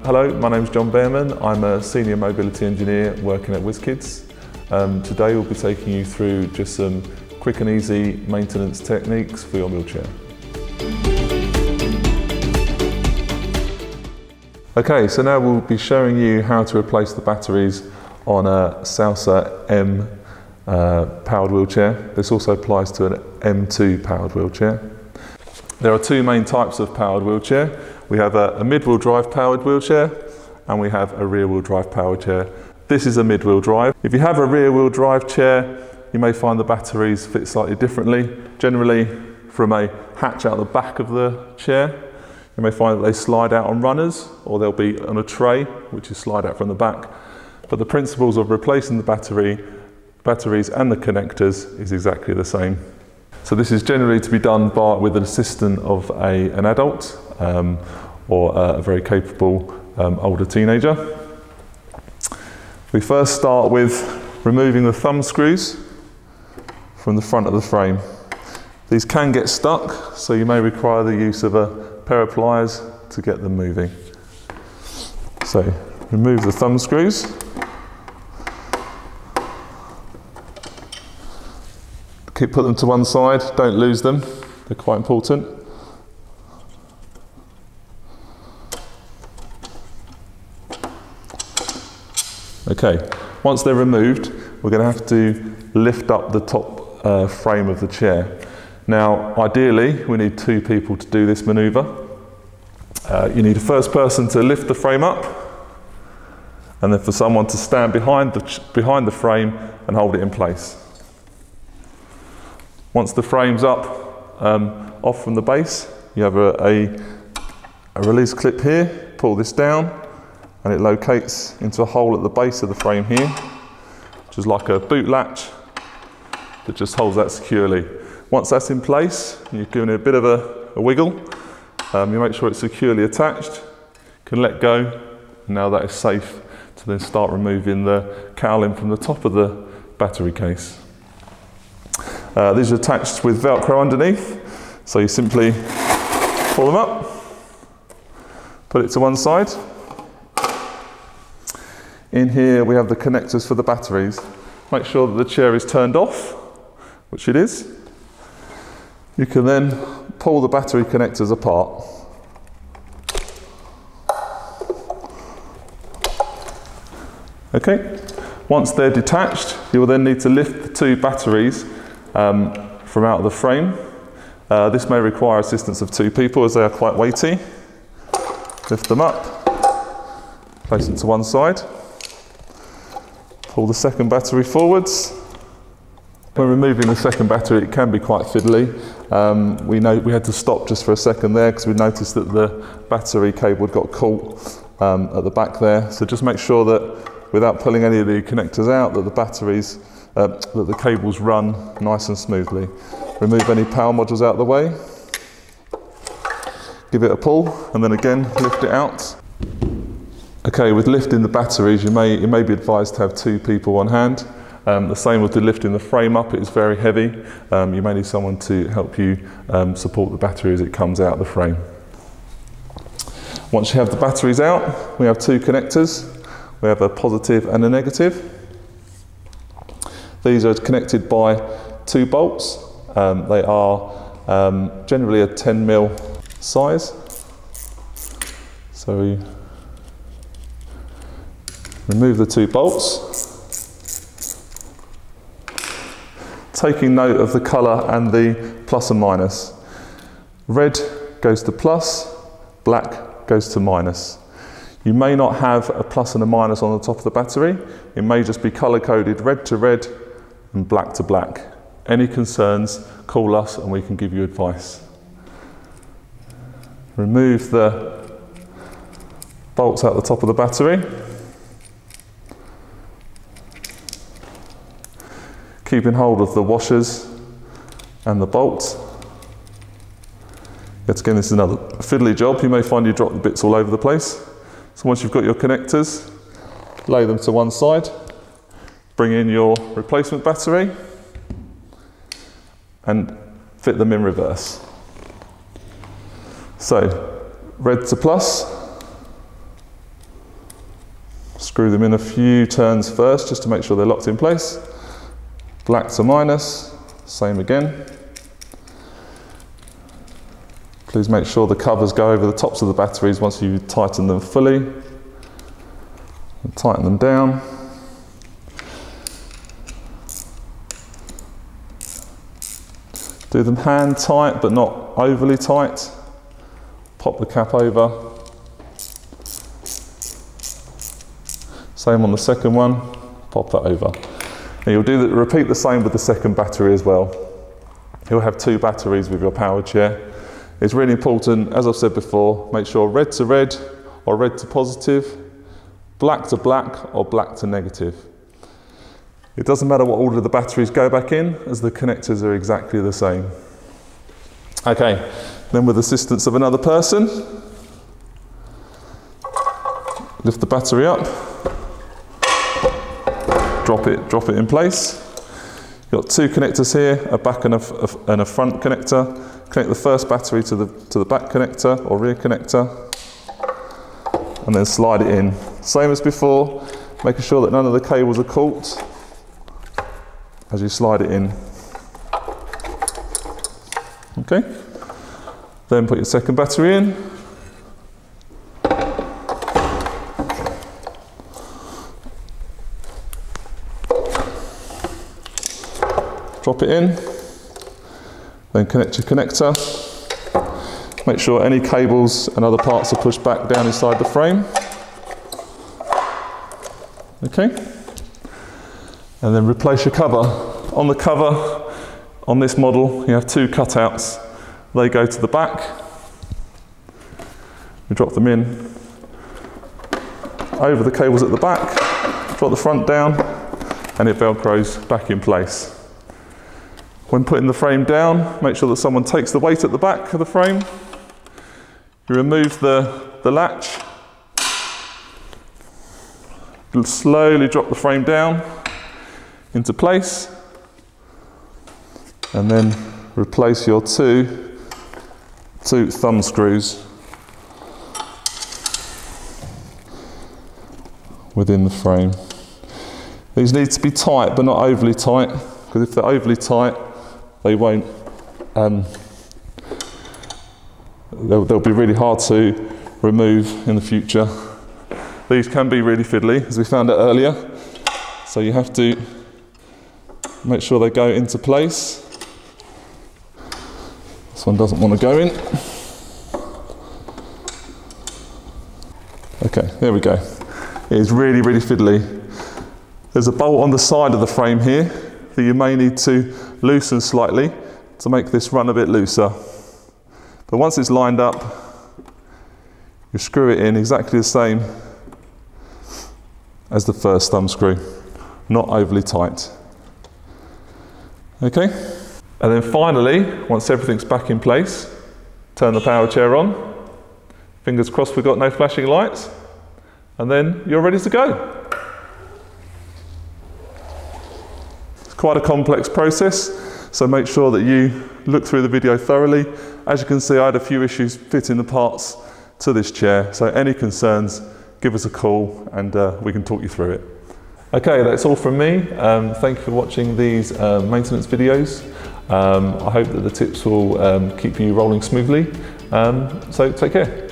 Hello, my name is John Behrman. I'm a Senior Mobility Engineer working at Whizz-Kidz. Today we'll be taking you through just some quick and easy maintenance techniques for your wheelchair. Okay, so now we'll be showing you how to replace the batteries on a Salsa M powered wheelchair. This also applies to an M2 powered wheelchair. There are two main types of powered wheelchair. We have a mid-wheel drive powered wheelchair and we have a rear-wheel drive powered chair. This is a mid-wheel drive. If you have a rear-wheel drive chair, you may find the batteries fit slightly differently. Generally, from a hatch out the back of the chair, you may find that they slide out on runners, or they'll be on a tray, which is slide out from the back. But the principles of replacing the batteries and the connectors is exactly the same. So this is generally to be done with an assistant of an adult or a very capable older teenager. We first start with removing the thumb screws from the front of the frame. These can get stuck, so you may require the use of a pair of pliers to get them moving. So remove the thumb screws. Put them to one side, don't lose them, they're quite important. Okay, once they're removed, we're going to have to lift up the top frame of the chair. Now, ideally, we need two people to do this manoeuvre. You need a first person to lift the frame up, and then for someone to stand behind the frame and hold it in place. Once the frame's up, off from the base, you have a release clip here, pull this down, and it locates into a hole at the base of the frame here, which is like a boot latch that just holds that securely. Once that's in place, you've given it a bit of a wiggle, you make sure it's securely attached, you can let go, and now that is safe to then start removing the cowling from the top of the battery case. These are attached with Velcro underneath, so you simply pull them up, put it to one side. In here we have the connectors for the batteries. Make sure that the chair is turned off, which it is. You can then pull the battery connectors apart. Okay, once they're detached, you will then need to lift the two batteries from out of the frame. This may require assistance of two people as they are quite weighty. Lift them up, place them to one side, pull the second battery forwards. When removing the second battery, it can be quite fiddly. We had to stop just for a second there because we noticed that the battery cable had got caught at the back there. So just make sure that without pulling any of the connectors out, that the cables run nice and smoothly. Remove any power modules out of the way. Give it a pull and then again lift it out. Okay, with lifting the batteries, you may be advised to have two people on hand. The same with lifting the frame up, it is very heavy. You may need someone to help you support the battery as it comes out of the frame. Once you have the batteries out, we have two connectors. We have a positive and a negative. These are connected by two bolts. They are generally a 10mm size. So we remove the two bolts. Taking note of the colour and the plus and minus. Red goes to plus, black goes to minus. You may not have a plus and a minus on the top of the battery. It may just be colour coded red to red and black to black. Any concerns, call us and we can give you advice. Remove the bolts out the top of the battery. Keeping hold of the washers and the bolts. Yet again, this is another fiddly job. You may find you drop the bits all over the place. So once you've got your connectors, lay them to one side, bring in your replacement battery and fit them in reverse. So red to plus, Screw them in a few turns first just to make sure they're locked in place. Black to minus, same again. Please make sure the covers go over the tops of the batteries once you tighten them fully. And tighten them down. Do them hand tight but not overly tight. Pop the cap over. Same on the second one, pop that over. And you'll repeat the same with the second battery as well. You'll have 2 batteries with your power chair. It's really important, as I've said before, make sure red to red or red to positive, black to black or black to negative. It doesn't matter what order the batteries go back in, as the connectors are exactly the same. Okay, then with assistance of another person, lift the battery up, drop it in place. You've got 2 connectors here, a back and a front connector. Connect the first battery to the back connector or rear connector, and then slide it in. Same as before, making sure that none of the cables are caught as you slide it in. Okay. Then put your second battery in. Drop it in. Then connect your connector. Make sure any cables and other parts are pushed back down inside the frame. Okay. And then replace your cover. On the cover, on this model, you have 2 cutouts. They go to the back. You drop them in over the cables at the back, drop the front down, and it velcros back in place. When putting the frame down, make sure that someone takes the weight at the back of the frame. You remove the latch. You'll slowly drop the frame down into place, and then replace your two thumb screws within the frame. These need to be tight, but not overly tight, because if they're overly tight, they won't, they'll be really hard to remove in the future. These can be really fiddly, as we found out earlier, so you have to make sure they go into place. This one doesn't want to go in. Okay, there we go. It is really, really fiddly. There's a bolt on the side of the frame here that you may need to loosen slightly to make this run a bit looser. But once it's lined up, you screw it in exactly the same as the first thumb screw, not overly tight. Okay? And then finally, once everything's back in place, turn the power chair on. Fingers crossed we've got no flashing lights. And then you're ready to go. It's quite a complex process, so make sure that you look through the video thoroughly. As you can see, I had a few issues fitting the parts to this chair, so any concerns, give us a call and we can talk you through it. Okay, that's all from me. Thank you for watching these maintenance videos. I hope that the tips will keep you rolling smoothly. So take care.